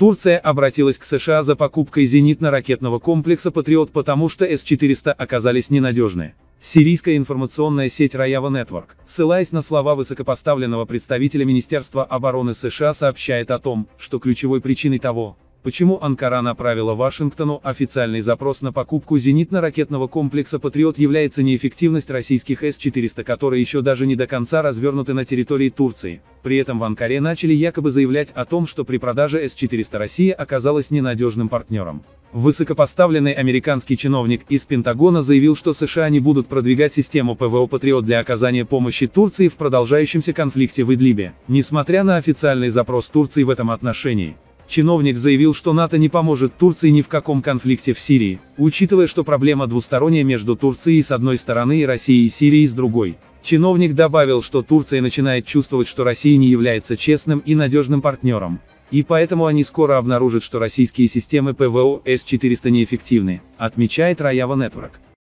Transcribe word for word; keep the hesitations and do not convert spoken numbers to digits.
Турция обратилась к США за покупкой зенитно-ракетного комплекса «Патриот», потому что эс четыреста оказались ненадежны. Сирийская информационная сеть Rayava Network, ссылаясь на слова высокопоставленного представителя Министерства обороны США, сообщает о том, что ключевой причиной того, почему Анкара направила Вашингтону официальный запрос на покупку зенитно-ракетного комплекса «Патриот», является неэффективность российских эс четыреста, которые еще даже не до конца развернуты на территории Турции. При этом в Анкаре начали якобы заявлять о том, что при продаже эс четыреста Россия оказалась ненадежным партнером. Высокопоставленный американский чиновник из Пентагона заявил, что США не будут продвигать систему ПВО «Патриот» для оказания помощи Турции в продолжающемся конфликте в Идлибе, несмотря на официальный запрос Турции в этом отношении. Чиновник заявил, что НАТО не поможет Турции ни в каком конфликте в Сирии, учитывая, что проблема двусторонняя между Турцией с одной стороны и Россией и Сирией с другой. Чиновник добавил, что Турция начинает чувствовать, что Россия не является честным и надежным партнером, и поэтому они скоро обнаружат, что российские системы ПВО эс четыреста неэффективны, отмечает Rayava Network.